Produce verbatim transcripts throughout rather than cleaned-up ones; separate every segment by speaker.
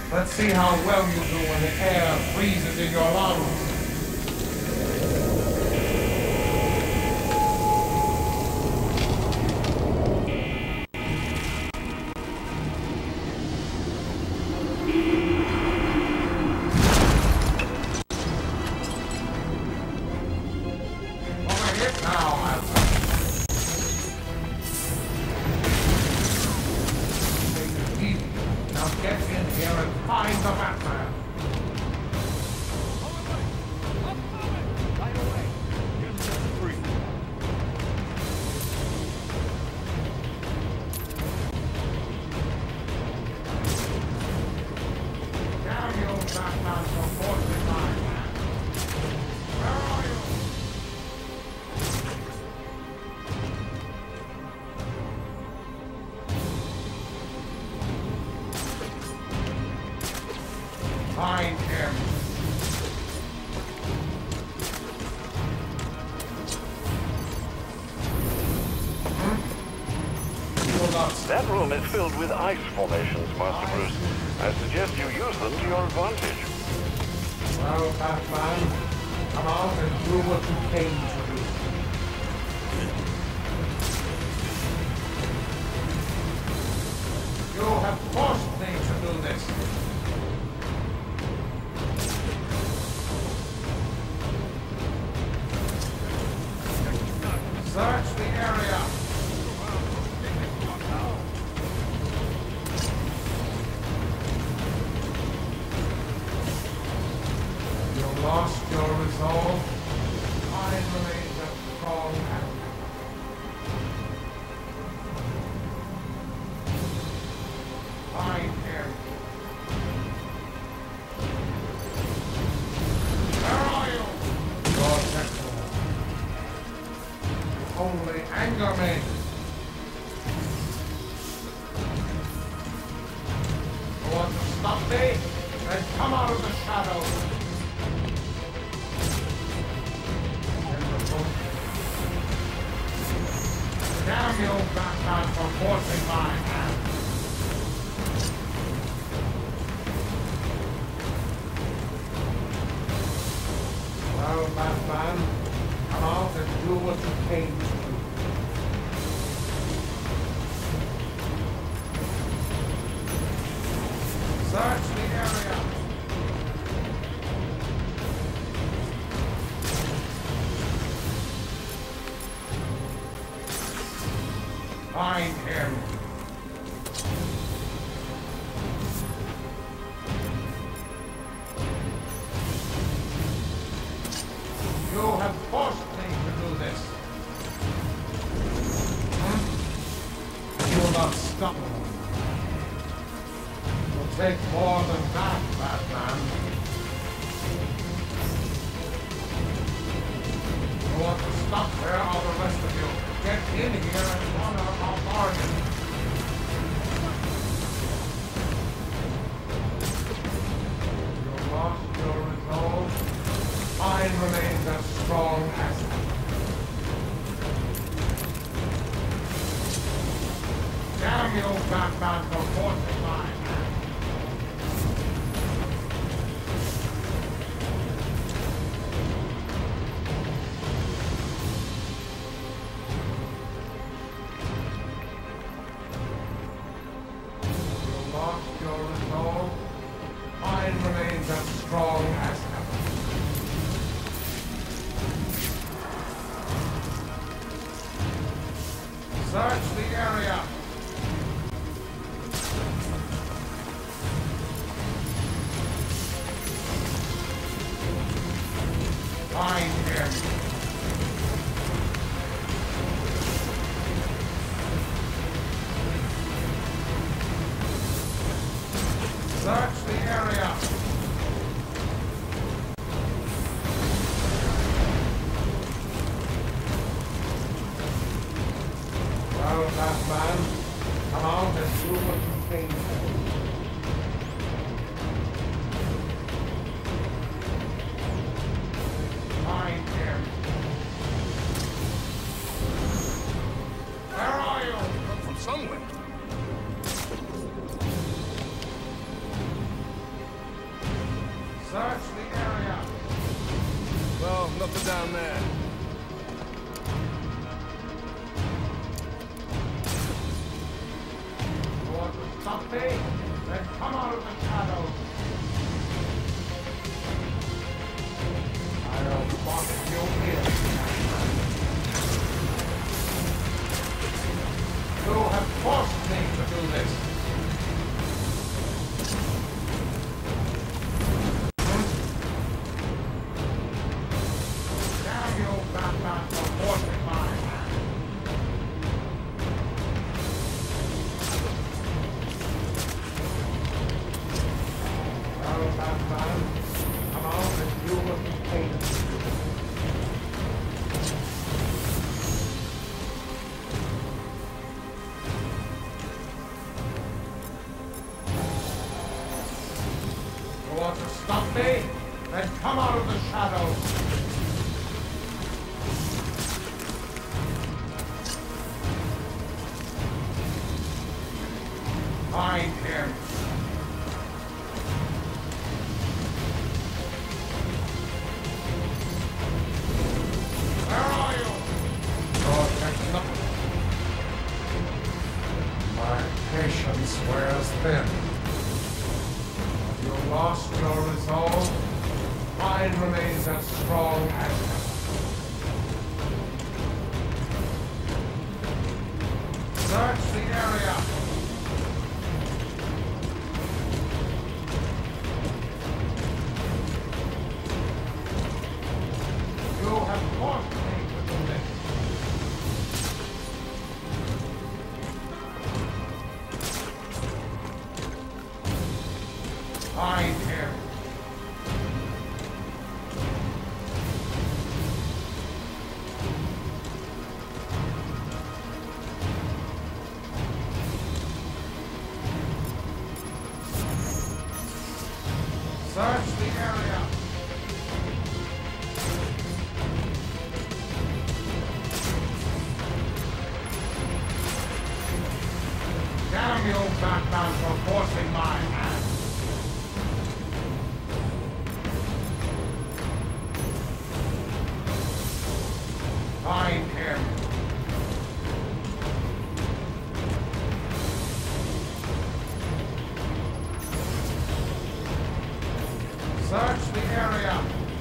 Speaker 1: Let's see how well you do when the air freezes in your lungs. Over here now, Alpha. Take it easy. Now get in here and find the Batman. Now you Batman for forty-nine. Where are you? Find him. Hmm? You will not
Speaker 2: That room is filled with ice formations, Master Bruce. I suggest you use them to your advantage.
Speaker 1: Well, Batman, come out and do what you came to do. You have forced me to do this. Search the area. You lost your resolve. Mine remains a strong hand. Find him. Where are you? Your technical. Only anger me. You want to stop me? Then come out of the shadows. Damn you, Batman, for forcing my hand. Well, Batman, come out and do what you came to do. Search the area. Find him. You have forced me to do this. Hmm? You will not stop me. It will take more than that, Batman. You want to stop where are the rest of you? Get in here and honor our bargain. You lost your resolve. Mine remains as strong as ever. Damn you, Batman, for forcing my hand. You lost your resolve. Mine remains as strong as ever. Search the area. Find him. Search the area. Well, Batman, come out and do what you came for. Find him. Where are you? Come from somewhere.
Speaker 3: something down there.
Speaker 1: You want to stop me? Then come out of the shadows. I'll box you in. You have forced me to do this. Damn you, Batman, for forcing my hand. Well, Batman, come out and do what you came to do. You want to stop me? Then come out of the shadows. Find him. Where are you? Oh, there's nothing. My patience wears thin. Have you lost your resolve? Mine remains as strong as ever. Search the area. You have forced me to do this. Find him. Search the area. Damn you, Batman, for forcing my hand. Find him. Search the area.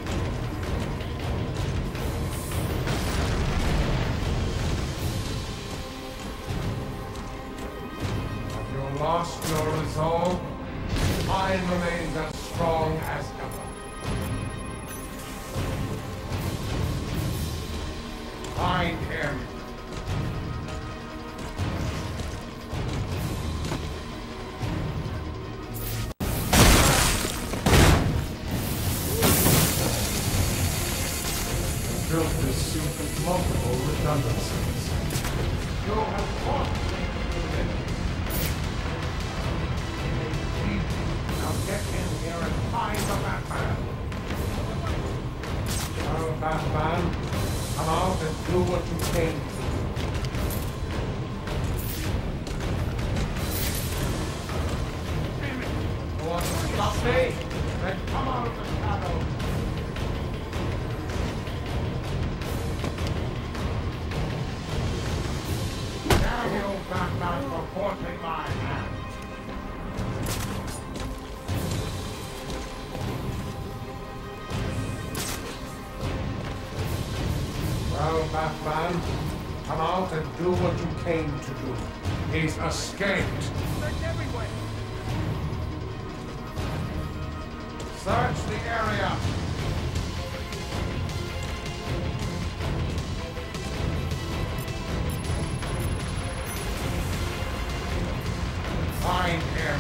Speaker 1: Have you lost your resolve? Mine remains as strong as ever. Find him. Built this suit with multiple redundancies. You have fought me to do this. Now get in here and find the Batman. Well, Batman, come out and do what you came to do. You want to stop me? Then come out of the shadows. Damn you, Batman, for forcing my hand. Well, Batman, come out and do what you came to do. He's escaped.
Speaker 3: Search everywhere.
Speaker 1: Search the area. Find him.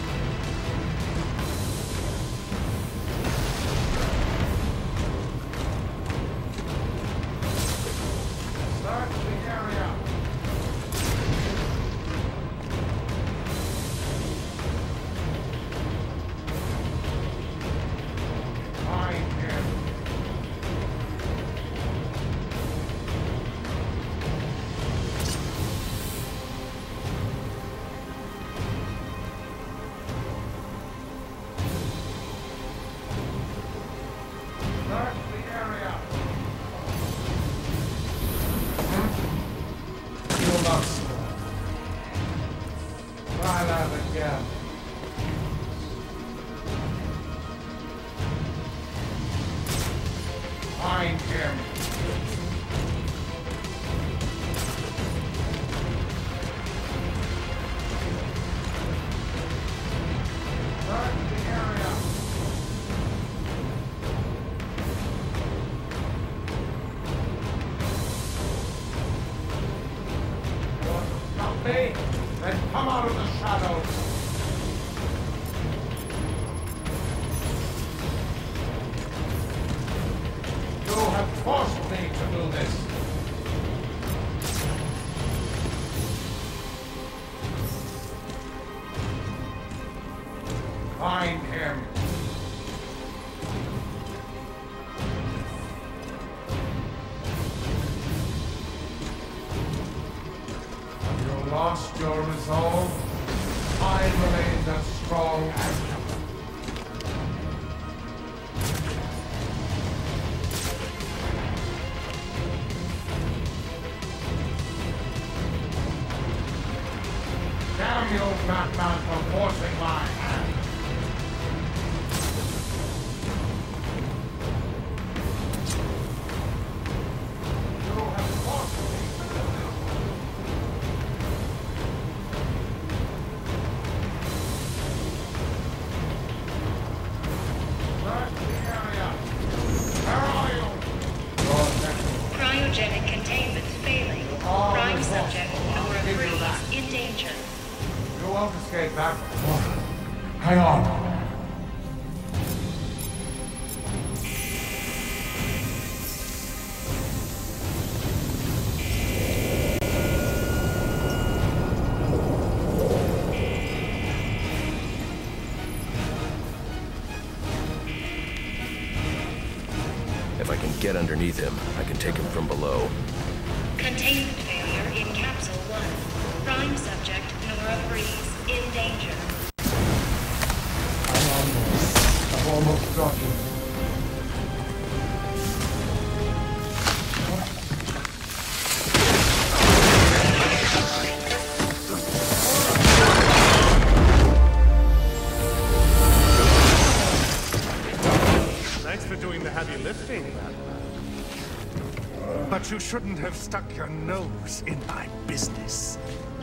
Speaker 1: Search the area. Find again. Find him. Search the area. Want to stop me? Then come out of the shadows. You have forced me to do this. Find him. Have you lost your resolve? Mine remains as strong as ever. Damn you, Batman, for forcing my hand! You have forced me. Search the area. Where are you? Your next.
Speaker 3: Cryogenic containment failing.
Speaker 1: Oh,
Speaker 3: Prime
Speaker 1: yes.
Speaker 3: subject,
Speaker 1: I'll
Speaker 3: Nora
Speaker 1: give you that.
Speaker 3: Breeze, in danger.
Speaker 1: You won't escape that. Hang on.
Speaker 4: If I can get underneath him, I can take him from below.
Speaker 3: Containment failure in Capsule one. Prime subject, Nora Breeze, in danger.
Speaker 1: I'm almost. I've almost got you.
Speaker 5: Thanks for doing the heavy lifting, Batman. But you shouldn't have stuck your nose in my business.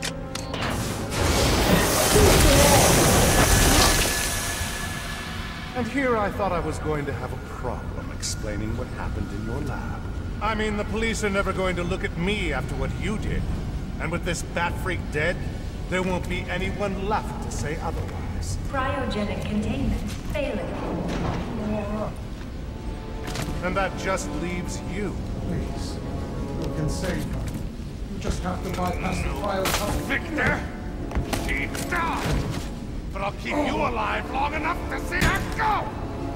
Speaker 5: And here I thought I was going to have a problem explaining what happened in your lab. I mean, the police are never going to look at me after what you did. And with this bat freak dead, there won't be anyone left to say otherwise.
Speaker 3: Cryogenic containment failing.
Speaker 5: And that just leaves you.
Speaker 1: Please. You can save her. You just have to bypass the cryo.
Speaker 5: Victor! Keep still! But I'll keep you alive long enough to see her go!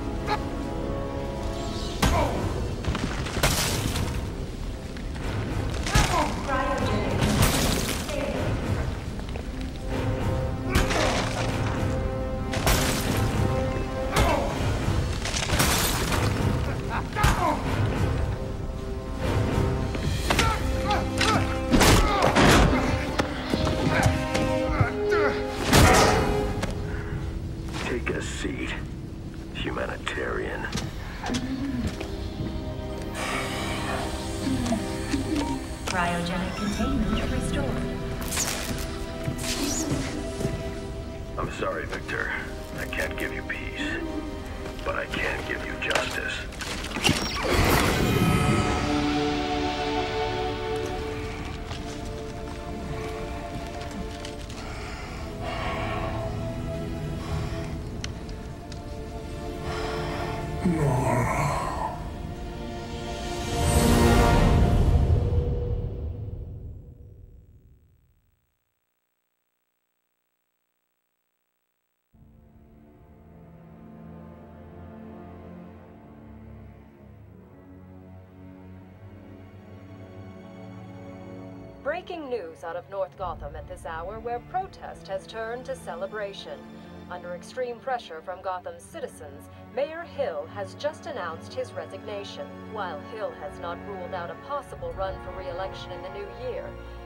Speaker 3: Cryogenic failing.
Speaker 4: Take a seat, humanitarian.
Speaker 3: Cryogenic containment restored.
Speaker 4: I'm sorry, Victor. I can't give you peace, but I can give you justice.
Speaker 6: Breaking news out of North Gotham at this hour, where protest has turned to celebration. Under extreme pressure from Gotham's citizens, Mayor Hill has just announced his resignation. While Hill has not ruled out a possible run for re-election in the new year,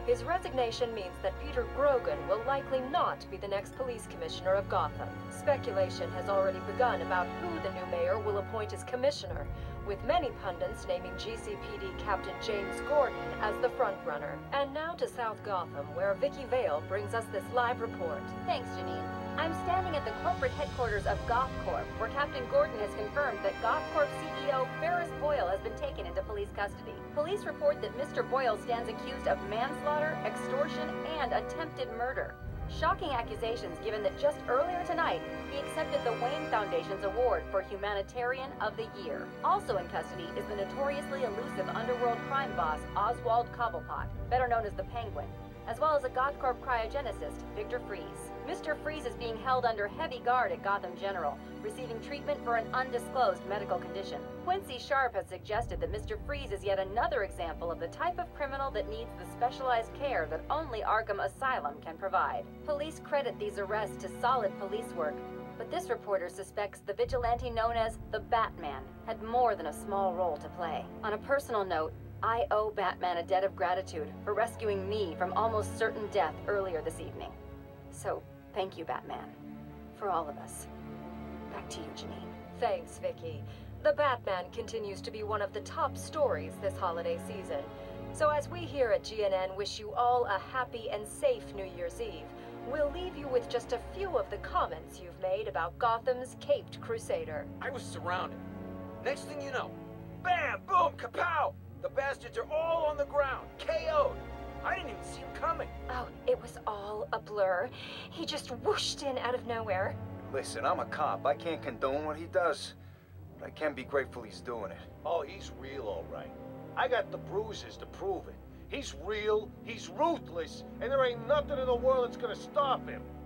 Speaker 6: His resignation means that Peter Grogan will likely not be the next police commissioner of Gotham. Speculation has already begun about who the new mayor will appoint as commissioner, with many pundits naming G C P D Captain James Gordon as the frontrunner. And now to South Gotham, where Vicky Vale brings us this live report.
Speaker 7: Thanks, Janine. I'm standing at the corporate headquarters of GothCorp, where Captain Gordon has confirmed that GothCorp C E O Ferris Boyle has been taken into police custody. Police report that Mister Boyle stands accused of manslaughter, extortion, and attempted murder. Shocking accusations given that just earlier tonight, he accepted the Wayne Foundation's award for Humanitarian of the Year. Also in custody is the notoriously elusive underworld crime boss Oswald Cobblepot, better known as the Penguin, as well as a GothCorp cryogenicist, Victor Fries. Mister Fries is being held under heavy guard at Gotham General, receiving treatment for an undisclosed medical condition. Quincy Sharp has suggested that Mister Fries is yet another example of the type of criminal that needs the specialized care that only Arkham Asylum can provide. Police credit these arrests to solid police work, but this reporter suspects the vigilante known as the Batman had more than a small role to play. On a personal note, I owe Batman a debt of gratitude for rescuing me from almost certain death earlier this evening. So, thank you, Batman. For all of us. Back to you, Janine.
Speaker 6: Thanks, Vicky. The Batman continues to be one of the top stories this holiday season. So as we here at G N N wish you all a happy and safe New Year's Eve, we'll leave you with just a few of the comments you've made about Gotham's Caped Crusader.
Speaker 8: I was surrounded. Next thing you know, bam, boom, kapow! The bastards are all on the ground, K O'd. I didn't even see him coming.
Speaker 6: Oh, it was all a blur. He just whooshed in out of nowhere.
Speaker 9: Listen, I'm a cop. I can't condone what he does, but I can be grateful he's doing it.
Speaker 10: Oh, he's real, all right. I got the bruises to prove it. He's real, he's ruthless, and there ain't nothing in the world that's gonna stop him.